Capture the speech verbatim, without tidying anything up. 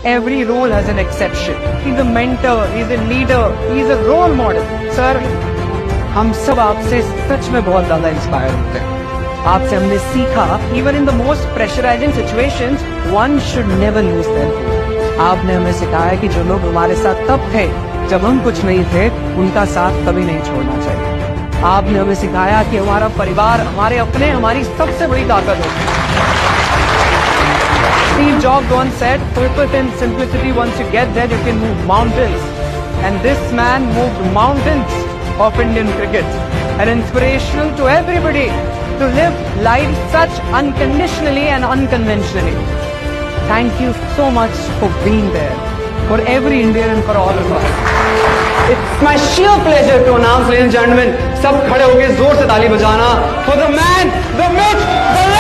Every role has an exception. He's a mentor, he's a leader, he's a role model. Sir, हम सब आपसे सच में बहुत ज़्यादा इंस्पायर होते हैं। आपसे हमने सीखा, even in the most pressurizing situations, one should never lose their cool. आपने हमें सिखाया कि जो लोग हमारे साथ तब थे, जब हम कुछ नहीं थे, उनका साथ कभी नहीं छोड़ना चाहिए। आपने हमें सिखाया कि हमारा परिवार, हमारे अपने, हमारी सबसे बड़ी ताकत होती है। Steve Jobs once said, purpose and simplicity, once you get there, you can move mountains. And this man moved mountains of Indian cricket. And inspirational to everybody to live life such unconditionally and unconventionally. Thank you so much for being there, for every Indian and for all of us. It's my sheer pleasure to announce, ladies and gentlemen, सब खड़े होके जोर से ताली बजाना for the man, the myth, the